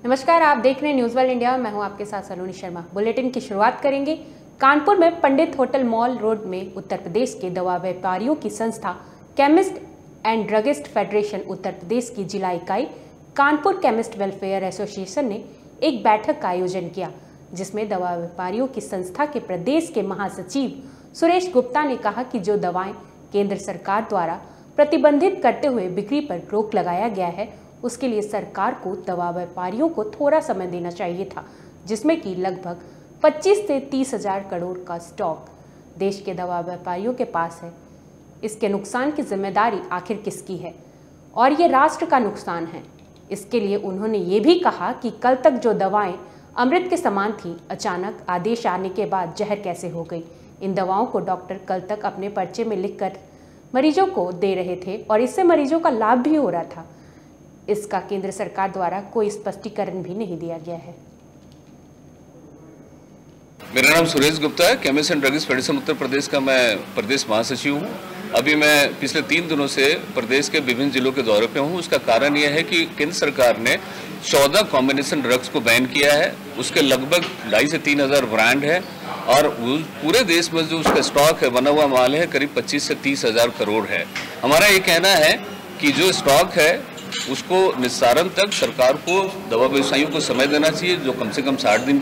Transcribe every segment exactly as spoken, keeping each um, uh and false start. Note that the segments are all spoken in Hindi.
नमस्कार, आप देख रहे हैं न्यूज़ वर्ल्ड इंडिया। मैं हूं आपके साथ सलोनी शर्मा। बुलेटिन की शुरुआत करेंगे। कानपुर में पंडित होटल मॉल रोड में उत्तर प्रदेश के दवा व्यापारियों की संस्था chemist and druggist federation Uttar Pradesh की जिला इकाई कानपुर केमिस्ट वेलफेयर एसोसिएशन ने एक बैठक का आयोजन किया, जिसमें दवा व्यापारियों की संस्था के प्रदेश के महासचिव सुरेश गुप्ता ने कहा कि जो दवाएं केंद्र सरकार द्वारा प्रतिबंधित करते हुए बिक्री पर रोक लगाया गया है, उसके लिए सरकार को दवा व्यापारियों को थोड़ा समय देना चाहिए था, जिसमें कि लगभग पच्चीस से तीस हजार करोड़ का स्टॉक देश के दवा व्यापारियों के पास है। इसके नुकसान की जिम्मेदारी आखिर किसकी है और ये राष्ट्र का नुकसान है। इसके लिए उन्होंने ये भी कहा कि कल तक जो दवाएं अमृत के समान थी, अचानक आदेश आने के बाद जहर कैसे हो गई। इन दवाओं को डॉक्टर कल तक अपने पर्चे में लिखकर मरीजों को दे रहे थे और इससे मरीजों का लाभ भी हो रहा था। इसका केंद्र सरकार द्वारा कोई स्पष्टीकरण भी नहीं दिया गया है। मेरा नाम सुरेश गुप्ता है। Chemist and druggist federation Uttar Pradesh का मैं प्रदेश महासचिव हूँ। अभी मैं पिछले तीन दिनों से प्रदेश के विभिन्न जिलों के दौरे पे हूँ। उसका कारण यह है कि केंद्र सरकार ने चौदह कॉम्बिनेशन ड्रग्स को बैन किया है। उसके लगभग ढाई से तीन हजार ब्रांड है और पूरे देश में जो उसका स्टॉक है, बना हुआ माल है, करीब पच्चीस से तीस हजार करोड़ है। हमारा ये कहना है कि जो स्टॉक है उसको निस्तारण तक सरकार को दवा व्यवसायियों को समय देना चाहिए, जो कम से कम साठ दिन।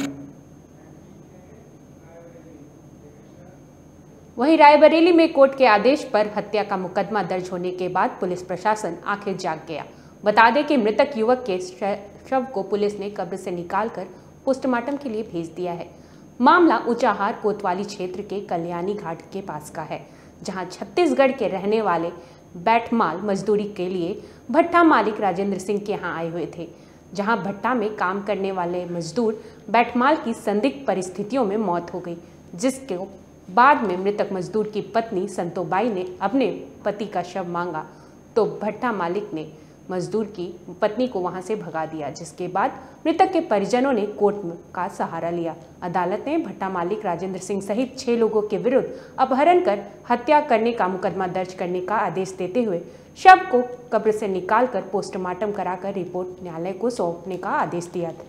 वहीं रायबरेली में कोर्ट के आदेश पर हत्या का मुकदमा दर्ज होने के बाद पुलिस प्रशासन आखिर जाग गया। बता दें कि मृतक युवक के शव को पुलिस ने कब्र से निकालकर पोस्टमार्टम के लिए भेज दिया है। मामला ऊंचाहार कोतवाली क्षेत्र के कल्याणी घाट के पास का है, जहां छत्तीसगढ़ के रहने वाले बैठमाल मजदूरी के लिए भट्टा मालिक राजेंद्र सिंह के यहाँ आए हुए थे। जहां भट्टा में काम करने वाले मजदूर बैठमाल की संदिग्ध परिस्थितियों में मौत हो गई, जिसके बाद में मृतक मजदूर की पत्नी संतोबाई ने अपने पति का शव मांगा तो भट्टा मालिक ने मजदूर की पत्नी को वहां से भगा दिया, जिसके बाद मृतक के परिजनों ने कोर्ट का सहारा लिया। अदालत ने भट्टा मालिक राजेंद्र सिंह सहित छह लोगों के विरुद्ध अपहरण कर हत्या करने का मुकदमा दर्ज करने का आदेश देते हुए शव को कब्र से निकालकर पोस्टमार्टम कराकर रिपोर्ट न्यायालय को सौंपने का आदेश दिया था।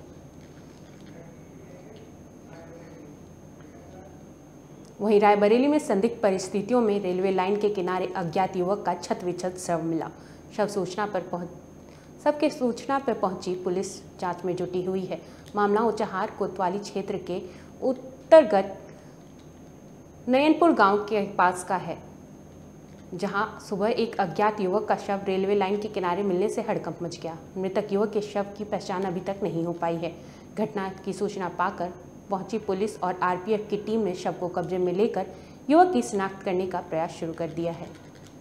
वहीं रायबरेली में संदिग्ध परिस्थितियों में रेलवे लाइन के किनारे अज्ञात युवक का छत विछत शव मिला। शव सूचना पर पहुंच सबके सूचना पर पहुंची पुलिस जांच में जुटी हुई है। मामला ऊंचाहार कोतवाली क्षेत्र के उत्तरगत नयनपुर गांव के पास का है, जहां सुबह एक अज्ञात युवक का शव रेलवे लाइन के किनारे मिलने से हड़कंप मच गया। मृतक युवक के शव की पहचान अभी तक नहीं हो पाई है। घटना की सूचना पाकर पहुंची पुलिस और आरपीएफ की टीम ने शव को कब्जे में लेकर युवक की शिनाख्त करने का प्रयास शुरू कर दिया है।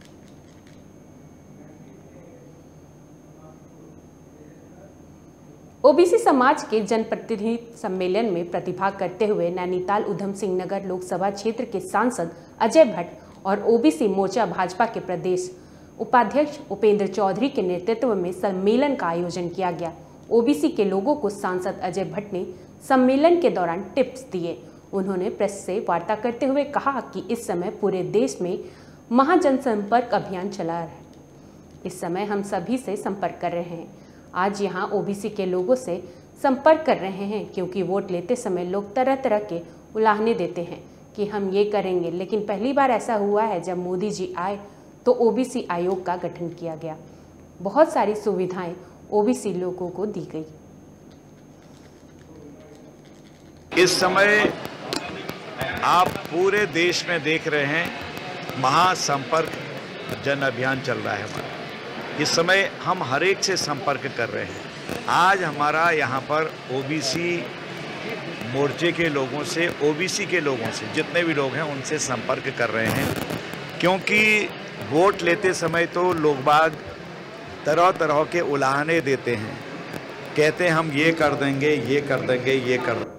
ओबीसी समाज के जनप्रतिनिधि सम्मेलन में प्रतिभाग करते हुए नैनीताल उधम सिंह नगर लोकसभा क्षेत्र के सांसद अजय भट्ट और ओबीसी मोर्चा भाजपा के प्रदेश उपाध्यक्ष उपेंद्र चौधरी के नेतृत्व में सम्मेलन का आयोजन किया गया। ओबीसी के लोगों को सांसद अजय भट्ट ने सम्मेलन के दौरान टिप्स दिए। उन्होंने प्रेस से वार्ता करते हुए कहा कि इस समय पूरे देश में महाजनसंपर्क अभियान चला है। इस समय हम सभी से संपर्क कर रहे हैं। आज यहाँ ओबीसी के लोगों से संपर्क कर रहे हैं, क्योंकि वोट लेते समय लोग तरह तरह के उलाहने देते हैं कि हम ये करेंगे, लेकिन पहली बार ऐसा हुआ है जब मोदी जी आए तो ओबीसी आयोग का गठन किया गया। बहुत सारी सुविधाएं ओबीसी लोगों को दी गई। इस समय आप पूरे देश में देख रहे हैं महासंपर्क जन अभियान चल रहा है हमारा। इस समय हम हर एक से संपर्क कर रहे हैं। आज हमारा यहाँ पर ओबीसी मोर्चे के लोगों से, ओबीसी के लोगों से, जितने भी लोग हैं उनसे संपर्क कर रहे हैं, क्योंकि वोट लेते समय तो लोग बाग तरह तरह के उलाहने देते हैं, कहते हैं हम ये कर देंगे, ये कर देंगे, ये कर देंगे।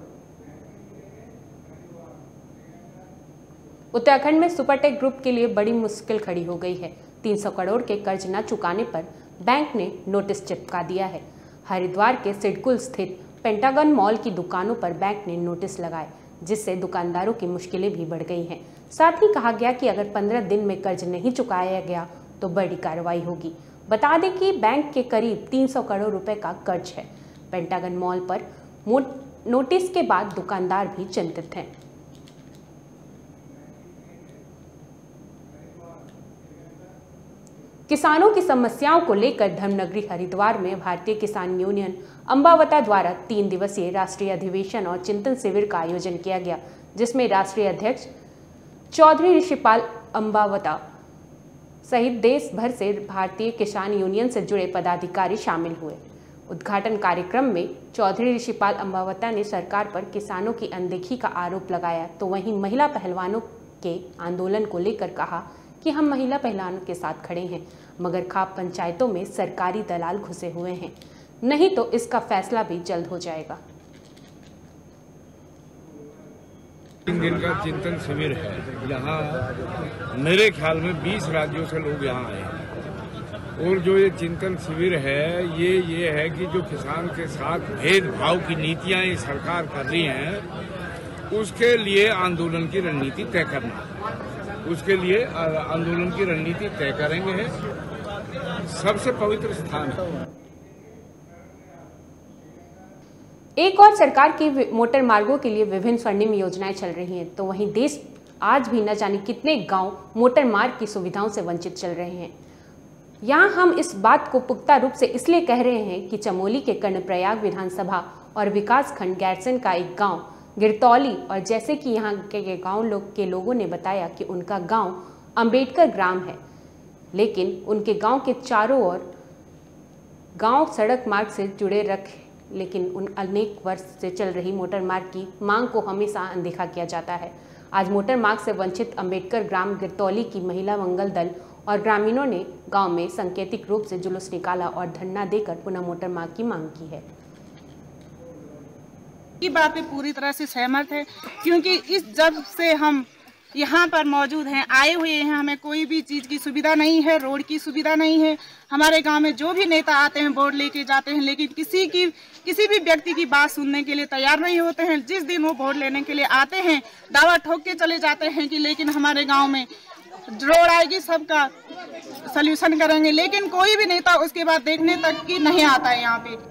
उत्तराखंड में सुपरटेक ग्रुप के लिए बड़ी मुश्किल खड़ी हो गई है। तीन सौ करोड़ के कर्ज न चुकाने पर बैंक ने नोटिस चिपका दिया है। हरिद्वार के सिडकुल स्थित पेंटागन मॉल की दुकानों पर बैंक ने नोटिस लगाए, जिससे दुकानदारों की मुश्किलें भी बढ़ गई हैं। साथ ही कहा गया कि अगर पंद्रह दिन में कर्ज नहीं चुकाया गया तो बड़ी कार्रवाई होगी। बता दें कि बैंक के करीब तीन सौ करोड़ रुपए का कर्ज है। पेंटागन मॉल पर नोटिस के बाद दुकानदार भी चिंतित हैं। किसानों की समस्याओं को लेकर धर्मनगरी हरिद्वार में भारतीय किसान यूनियन अंबावता द्वारा तीन दिवसीय राष्ट्रीय अधिवेशन और चिंतन शिविर का आयोजन किया गया, जिसमें राष्ट्रीय अध्यक्ष चौधरी ऋषिपाल अंबावता सहित देश भर से भारतीय किसान यूनियन से जुड़े पदाधिकारी शामिल हुए। उद्घाटन कार्यक्रम में चौधरी ऋषिपाल अंबावता ने सरकार पर किसानों की अनदेखी का आरोप लगाया, तो वहीं महिला पहलवानों के आंदोलन को लेकर कहा कि हम महिला पहलवानों के साथ खड़े हैं, मगर खाप पंचायतों में सरकारी दलाल घुसे हुए हैं, नहीं तो इसका फैसला भी जल्द हो जाएगा। तीन दिन का चिंतन शिविर है। यहाँ मेरे ख्याल में बीस राज्यों से लोग यहाँ आए हैं और जो ये चिंतन शिविर है ये ये है कि जो किसान के साथ भेदभाव की नीतियाँ ये सरकार कर रही हैं उसके लिए आंदोलन की रणनीति तय करना, उसके लिए आंदोलन की रणनीति तय करेंगे। सबसे पवित्र स्थान है। एक और सरकार की मोटर मार्गों के लिए विभिन्न स्वर्णिम योजनाएं चल रही हैं, तो वहीं देश आज भी न जाने कितने गांव मोटर मार्ग की सुविधाओं से वंचित चल रहे हैं। यहां हम इस बात को पुख्ता रूप से इसलिए कह रहे हैं कि चमोली के कर्णप्रयाग विधानसभा और विकास खंड गैरसैंण का एक गांव गिरतौली, और जैसे कि यहाँ के गांव लोग के लोगों ने बताया कि उनका गांव अंबेडकर ग्राम है, लेकिन उनके गांव के चारों ओर गांव सड़क मार्ग से जुड़े रखे, लेकिन उन अनेक वर्ष से चल रही मोटर मार्ग की मांग को हमेशा अनदेखा किया जाता है। आज मोटर मार्ग से वंचित अंबेडकर ग्राम गिरतौली की महिला मंगल दल और ग्रामीणों ने गांव में सांकेतिक रूप से जुलूस निकाला और धरना देकर पुनः मोटर मार्ग की मांग की है। की बात पे पूरी तरह से सहमत है, क्योंकि इस जब से हम यहाँ पर मौजूद हैं, आए हुए हैं, हमें कोई भी चीज़ की सुविधा नहीं है, रोड की सुविधा नहीं है। हमारे गांव में जो भी नेता आते हैं वोट लेके जाते हैं, लेकिन किसी की किसी भी व्यक्ति की बात सुनने के लिए तैयार नहीं होते हैं। जिस दिन वो वोट लेने के लिए आते हैं दावा ठोक के चले जाते हैं कि लेकिन हमारे गाँव में रोड आएगी, सबका सल्यूशन करेंगे, लेकिन कोई भी नेता उसके बाद देखने तक की नहीं आता है। यहाँ पे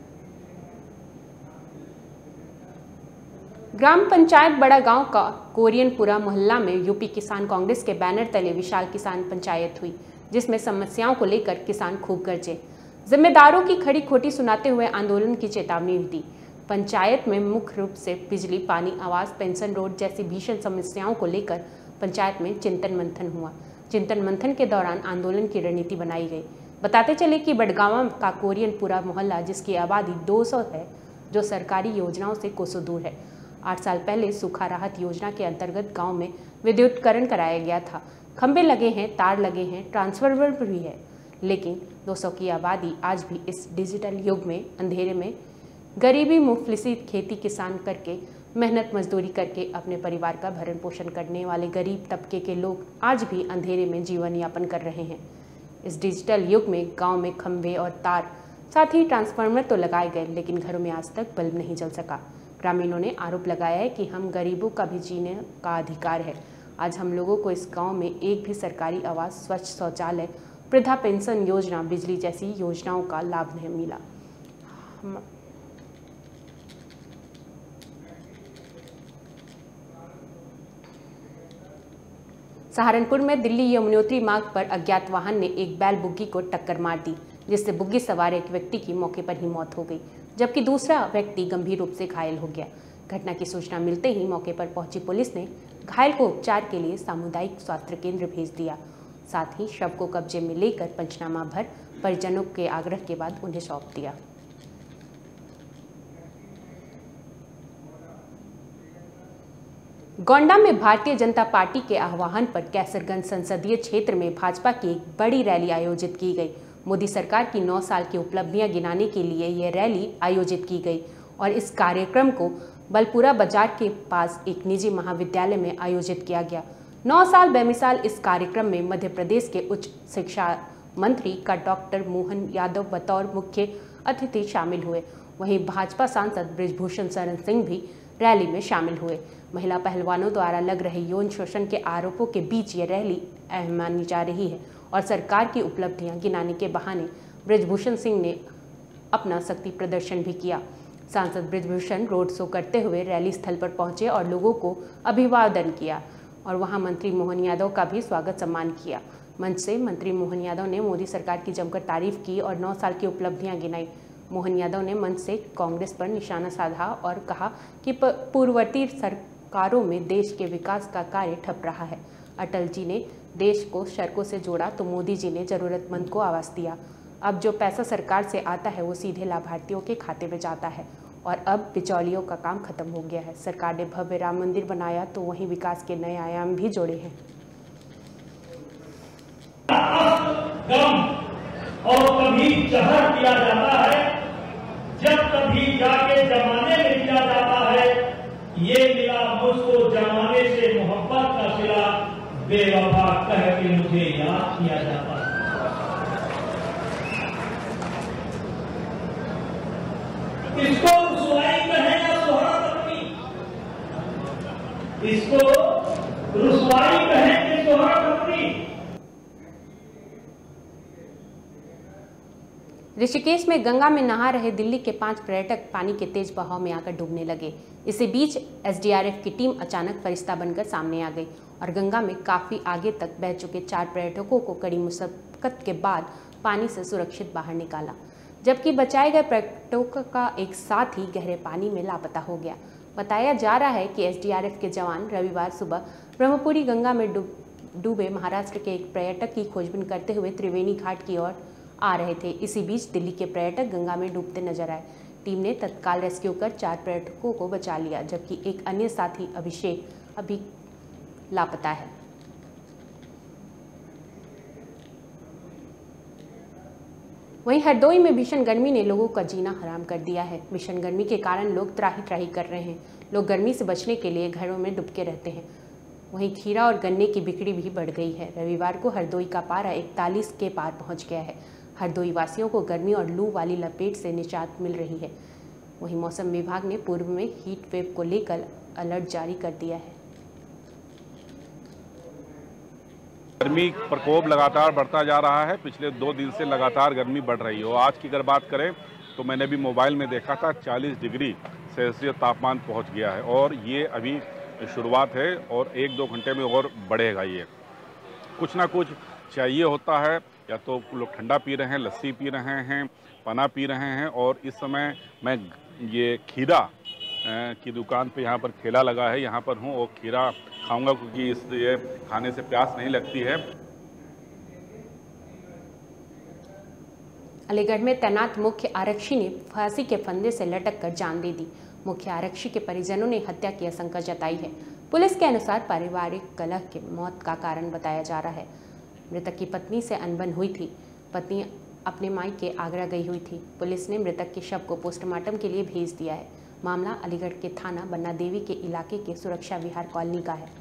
ग्राम पंचायत बड़ा गांव का कोरियनपुरा मोहल्ला में यूपी किसान कांग्रेस के बैनर तले विशाल किसान पंचायत हुई, जिसमें समस्याओं को लेकर किसान खूब गरजे, जिम्मेदारों की खड़ी खोटी सुनाते हुए आंदोलन की चेतावनी दी। पंचायत में मुख्य रूप से बिजली, पानी, आवास, पेंशन, रोड जैसी भीषण समस्याओं को लेकर पंचायत में चिंतन मंथन हुआ। चिंतन मंथन के दौरान आंदोलन की रणनीति बनाई गई। बताते चले कि बड़गांव का कोरियनपुरा मोहल्ला, जिसकी आबादी दो सौ है, जो सरकारी योजनाओं से कोसों दूर है। आठ साल पहले सूखा राहत योजना के अंतर्गत गांव में विद्युतीकरण कराया गया था। खंभे लगे हैं, तार लगे हैं, ट्रांसफार्मर भी है, लेकिन दो सौ की आबादी आज भी इस डिजिटल युग में अंधेरे में गरीबी मुफलिसी खेती किसान करके मेहनत मजदूरी करके अपने परिवार का भरण पोषण करने वाले गरीब तबके के लोग आज भी अंधेरे में जीवन यापन कर रहे हैं। इस डिजिटल युग में गाँव में खंभे और तार, साथ ही ट्रांसफार्मर तो लगाए गए, लेकिन घरों में आज तक बल्ब नहीं जल सका। ग्रामीणों ने आरोप लगाया है कि हम गरीबों का भी जीने का अधिकार है। आज हम लोगों को इस गांव में एक भी सरकारी आवास, स्वच्छ शौचालय, वृद्धा पेंशन योजना, बिजली जैसी योजनाओं का लाभ नहीं मिला। हम... सहारनपुर में दिल्ली यमुनोत्री मार्ग पर अज्ञात वाहन ने एक बैल बुग्गी को टक्कर मार दी, जिससे बुग्गी सवार एक व्यक्ति की मौके पर ही मौत हो गई, जबकि दूसरा व्यक्ति गंभीर रूप से घायल हो गया। घटना की सूचना मिलते ही मौके पर पहुंची पुलिस ने घायल को उपचार के लिए सामुदायिक स्वास्थ्य केंद्र भेज दिया। साथ ही शव को कब्जे में लेकर पंचनामा भर परिजनों के आग्रह के बाद उन्हें सौंप दिया। गोंडा में भारतीय जनता पार्टी के आह्वान पर कैसरगंज संसदीय क्षेत्र में भाजपा की एक बड़ी रैली आयोजित की गई। मोदी सरकार की नौ साल की उपलब्धियां गिनाने के लिए यह रैली आयोजित की गई और इस कार्यक्रम को बलपुरा बाजार के पास एक निजी महाविद्यालय में आयोजित किया गया। नौ साल बेमिसाल इस कार्यक्रम में मध्य प्रदेश के उच्च शिक्षा मंत्री का डॉक्टर मोहन यादव बतौर मुख्य अतिथि शामिल हुए। वहीं भाजपा सांसद बृजभूषण शरण सिंह भी रैली में शामिल हुए। महिला पहलवानों द्वारा लग रहे यौन शोषण के आरोपों के बीच ये रैली अहम मानी जा रही है और सरकार की उपलब्धियां गिनाने के बहाने बृजभूषण सिंह ने अपना शक्ति प्रदर्शन भी किया। सांसद बृजभूषण रोड शो करते हुए रैली स्थल पर पहुंचे और लोगों को अभिवादन किया और वहां मंत्री मोहन यादव का भी स्वागत सम्मान किया। मंच से मंत्री मोहन यादव ने मोदी सरकार की जमकर तारीफ की और नौ साल की उपलब्धियां गिनाई। मोहन यादव ने मंच से कांग्रेस पर निशाना साधा और कहा कि पूर्ववर्ती सरकारों में देश के विकास का कार्य ठप रहा है। अटल जी ने देश को सड़कों से जोड़ा तो मोदी जी ने जरूरतमंद को आवास दिया। अब जो पैसा सरकार से आता है वो सीधे लाभार्थियों के खाते में जाता है और अब बिचौलियों का काम खत्म हो गया है। सरकार ने भव्य राम मंदिर बनाया तो वहीं विकास के नए आयाम भी जोड़े हैं। और कभी जहर दिया जाता है, जब कभी जाके जमाने में दिया जाता है, ये मिला मुझको जमाने से मोहब्बत का सिला, बेवफा कह के मुझे याद किया जाता है। इसको रुसवाई कहें या शोहरत अपनी, इसको रुसवाई कहें कि शोहरत अपनी। ऋषिकेश में गंगा में नहा रहे दिल्ली के पांच पर्यटक पानी के तेज बहाव में आकर डूबने लगे। इसी बीच एसडीआरएफ की टीम अचानक फरिश्ता बनकर सामने आ गई और गंगा में काफी आगे तक बह चुके चार पर्यटकों को कड़ी मुशक्कत के बाद पानी से सुरक्षित बाहर निकाला, जबकि बचाए गए पर्यटकों का एक साथी गहरे पानी में लापता हो गया। बताया जा रहा है कि एसडीआरएफ के जवान रविवार सुबह ब्रह्मपुरी गंगा में डूबे महाराष्ट्र के एक पर्यटक की खोजबीन करते हुए त्रिवेणी घाट की ओर आ रहे थे। इसी बीच दिल्ली के पर्यटक गंगा में डूबते नजर आए। टीम ने तत्काल रेस्क्यू कर चार पर्यटकों को बचा लिया, जबकि एक अन्य साथी अभिषेक अभी लापता है। वहीं हरदोई में भीषण गर्मी ने लोगों का जीना हराम कर दिया है। भीषण गर्मी के कारण लोग त्राही त्राही कर रहे हैं। लोग गर्मी से बचने के लिए घरों में दुबके रहते हैं। वहीं खीरा और गन्ने की बिक्री भी बढ़ गई है। रविवार को हरदोई का पारा इकतालीस के पार पहुंच गया है। हरदोई वासियों को गर्मी और लू वाली लपेट से निजात मिल रही है। वहीं मौसम विभाग ने पूर्व में हीट वेव को लेकर अलर्ट जारी कर दिया है। गर्मी प्रकोप लगातार बढ़ता जा रहा है। पिछले दो दिन से लगातार गर्मी बढ़ रही है। आज की अगर बात करें तो मैंने भी मोबाइल में देखा था चालीस डिग्री सेल्सियस तापमान पहुंच गया है और ये अभी शुरुआत है और एक दो घंटे में और बढ़ेगा। ये कुछ ना कुछ चाहिए होता है, या तो लोग ठंडा पी रहे हैं, लस्सी पी रहे हैं, पना पी रहे हैं। और इस समय मैं ये खीरा की दुकान पे यहाँ पर ठेला लगा है, यहाँ पर हूँ और खीरा खाऊंगा क्योंकि इस ये खाने से प्यास नहीं लगती है। अलीगढ़ में तैनात मुख्य आरक्षी ने फांसी के फंदे से लटक कर जान दे दी। मुख्य आरक्षी के परिजनों ने हत्या की आशंका जताई है। पुलिस के अनुसार पारिवारिक कलह के मौत का कारण बताया जा रहा है। मृतक की पत्नी से अनबन हुई थी। पत्नी अपने मायके आगरा गई हुई थी। पुलिस ने मृतक के शव को पोस्टमार्टम के लिए भेज दिया है। मामला अलीगढ़ के थाना बन्ना देवी के इलाके के सुरक्षा विहार कॉलोनी का है।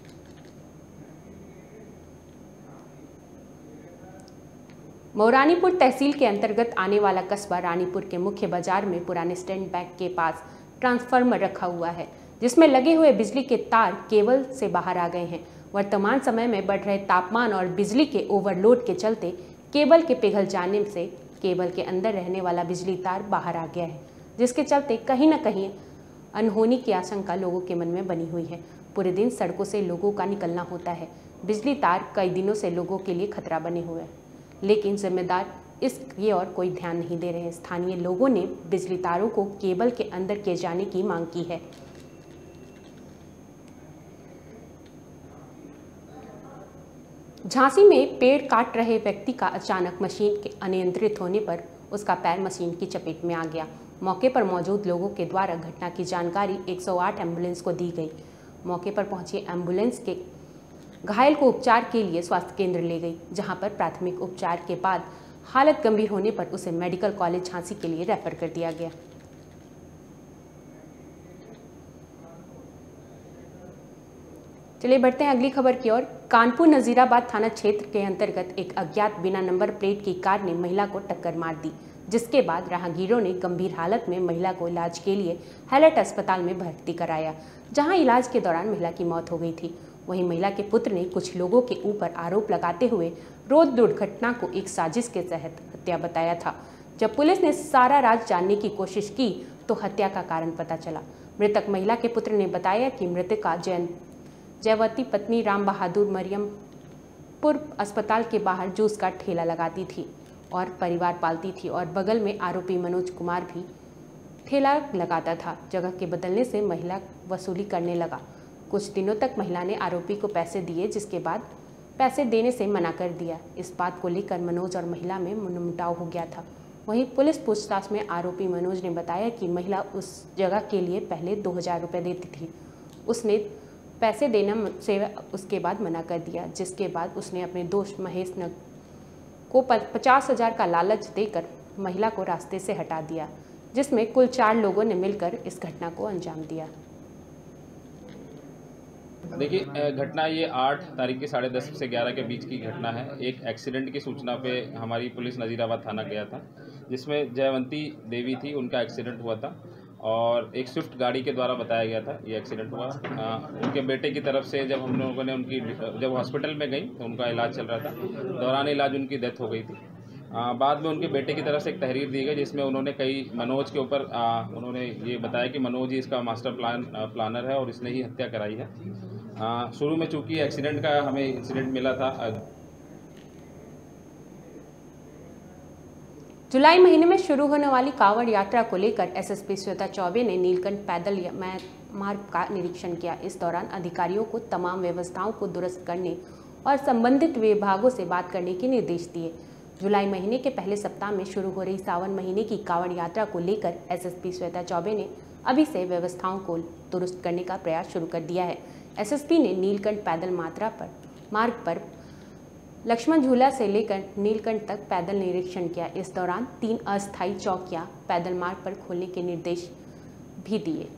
मौरानीपुर तहसील के अंतर्गत आने वाला कस्बा रानीपुर के मुख्य बाजार में पुराने स्टेट बैंक के पास ट्रांसफार्मर रखा हुआ है, जिसमें लगे हुए बिजली के तार केबल से बाहर आ गए हैं। वर्तमान समय में बढ़ रहे तापमान और बिजली के ओवरलोड के चलते केबल के पिघल जाने से केबल के अंदर रहने वाला बिजली तार बाहर आ गया है, जिसके चलते कहीं न कहीं अनहोनी की आशंका लोगों के मन में बनी हुई है। पूरे दिन सड़कों से लोगों का निकलना होता है। बिजली तार कई दिनों से लोगों के लिए खतरा बने हुए हैं, लेकिन जिम्मेदार इसकी ओर कोई ध्यान नहीं दे रहे। स्थानीय लोगों ने बिजली तारों को केबल के अंदर किए जाने की मांग की है। झांसी में पेड़ काट रहे व्यक्ति का अचानक मशीन के अनियंत्रित होने पर उसका पैर मशीन की चपेट में आ गया। मौके पर मौजूद लोगों के द्वारा घटना की जानकारी एक सौ आठ एम्बुलेंस को दी गई। मौके पर पहुंची एम्बुलेंस के घायल को उपचार के लिए स्वास्थ्य केंद्र ले गई, जहां पर प्राथमिक उपचार के बाद हालत गंभीर होने पर उसे मेडिकल कॉलेज झांसी के लिए रेफर कर दिया गया। चलिए बढ़ते हैं अगली खबर की ओर। कानपुर नजीराबाद थाना क्षेत्र के अंतर्गत एक अज्ञात बिना नंबर प्लेट की कार ने महिला को टक्कर मार दी, जिसके बाद राहगीरों ने गंभीर हालत में महिला को इलाज के लिए हैलट अस्पताल में भर्ती कराया, जहां इलाज के दौरान महिला की मौत हो गई थी। वहीं महिला के पुत्र ने कुछ लोगों के ऊपर आरोप लगाते हुए रोड दुर्घटना को एक साजिश के तहत हत्या बताया था, जब पुलिस ने सारा राज जानने की कोशिश की तो हत्या का कारण पता चला। मृतक महिला के पुत्र ने बताया कि मृतका जयंत जयवती पत्नी राम बहादुर मरियमपुर अस्पताल के बाहर जूस का ठेला लगाती थी और परिवार पालती थी और बगल में आरोपी मनोज कुमार भी ठेला लगाता था। जगह के बदलने से महिला वसूली करने लगा। कुछ दिनों तक महिला ने आरोपी को पैसे दिए, जिसके बाद पैसे देने से मना कर दिया। इस बात को लेकर मनोज और महिला में मनमुटाव हो गया था। वहीं पुलिस पूछताछ में आरोपी मनोज ने बताया कि महिला उस जगह के लिए पहले दो हज़ार रुपये देती थी। उसने पैसे देना से उसके बाद मना कर दिया, जिसके बाद उसने अपने दोस्त महेश नग को पचास हजार का लालच देकर महिला को रास्ते से हटा दिया, जिसमें कुल चार लोगों ने मिलकर इस घटना को अंजाम दिया। देखिए, घटना ये आठ तारीख के साढ़े दस से ग्यारह के बीच की घटना है। एक एक्सीडेंट की सूचना पे हमारी पुलिस नज़ीराबाद थाना गया था, जिसमें जयवंती देवी थी, उनका एक्सीडेंट हुआ था और एक स्विफ्ट गाड़ी के द्वारा बताया गया था ये एक्सीडेंट हुआ। आ, उनके बेटे की तरफ से जब हम लोगों ने उनकी जब हॉस्पिटल में गई तो उनका इलाज चल रहा था, दौरान इलाज उनकी डेथ हो गई थी। आ, बाद में उनके बेटे की तरफ से एक तहरीर दी गई, जिसमें उन्होंने कई मनोज के ऊपर उन्होंने ये बताया कि मनोज ही इसका मास्टर प्लान प्लानर है और इसने ही हत्या कराई है। शुरू में चूंकि एक्सीडेंट का हमें इंसिडेंट मिला था। जुलाई महीने में शुरू होने वाली कांवड़ यात्रा को लेकर एसएसपी श्वेता चौबे ने नीलकंठ पैदल मार्ग का निरीक्षण किया। इस दौरान अधिकारियों को तमाम व्यवस्थाओं को दुरुस्त करने और संबंधित विभागों से बात करने के निर्देश दिए। जुलाई महीने के पहले सप्ताह में शुरू हो रही सावन महीने की कांवड़ यात्रा को लेकर एसएसपी श्वेता चौबे ने अभी से व्यवस्थाओं को दुरुस्त करने का प्रयास शुरू कर दिया है। एसएसपी ने नीलकंठ पैदल मात्रा पर मार्ग पर लक्ष्मण झूला से लेकर नीलकंठ तक पैदल निरीक्षण किया। इस दौरान तीन अस्थायी चौकियां पैदल मार्ग पर खोलने के निर्देश भी दिए।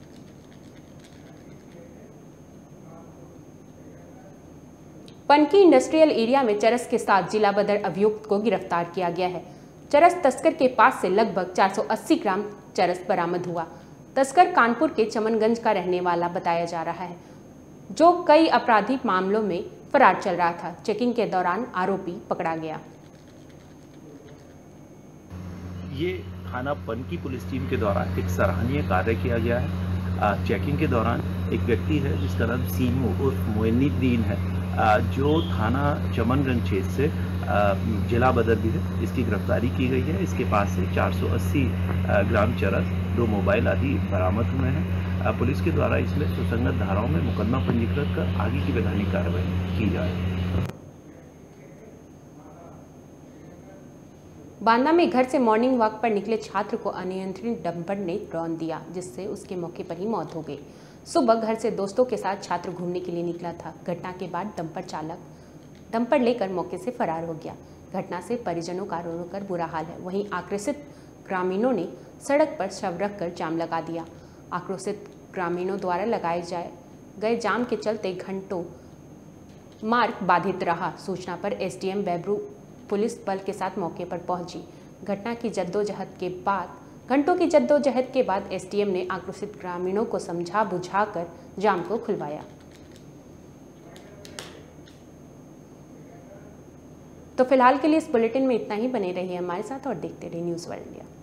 पनकी इंडस्ट्रियल एरिया में चरस के साथ जिला बदर अभियुक्त को गिरफ्तार किया गया है। चरस तस्कर के पास से लगभग चार सौ अस्सी ग्राम चरस बरामद हुआ। तस्कर कानपुर के चमनगंज का रहने वाला बताया जा रहा है, जो कई आपराधिक मामलों में फरार चल रहा था। चेकिंग के दौरान आरोपी पकड़ा गया। ये थाना पनकी पुलिस टीम के द्वारा एक सराहनीय कार्य किया गया है। चेकिंग के दौरान एक व्यक्ति है जिसका नाम सीमू उर्फ मोइनुद्दीन है, जो थाना चमनगंज क्षेत्र से जिला बदर भी है, इसकी गिरफ्तारी की गई है। इसके पास से चार सौ अस्सी ग्राम चरस, दो मोबाइल आदि बरामद हुए हैं। पुलिस के द्वारा इसमें सुसंगत धाराओं में मुकदमा पंजीकृत कर आगे की वैधानिक कार्रवाई की जाए। बांदा में घर से मॉर्निंग वॉक पर निकले छात्र को अनियंत्रित डंपर ने रौंद दिया, जिससे उसके मौके पर ही मौत हो गई। सुबह घर से दोस्तों के साथ छात्र घूमने के लिए निकला था। घटना के बाद डंपर चालक डंपर लेकर मौके से फरार हो गया। घटना से परिजनों का रो रो कर बुरा हाल है। वहीं आक्रोशित ग्रामीणों ने सड़क पर शव रखकर जाम लगा दिया। आक्रोशित ग्रामीणों द्वारा लगाए जाए गए जाम के चलते घंटों मार्ग बाधित रहा। सूचना पर एसडीएम बैबरू पुलिस बल के साथ मौके पर पहुंची। घटना की जद्दोजहद के बाद घंटों की जद्दोजहद के बाद एसडीएम ने आक्रोशित ग्रामीणों को समझा बुझाकर जाम को खुलवाया। तो फिलहाल के लिए इस बुलेटिन में इतना ही। बने रहिए हमारे साथ और देखते रहिए न्यूज़ वर्ल्ड इंडिया।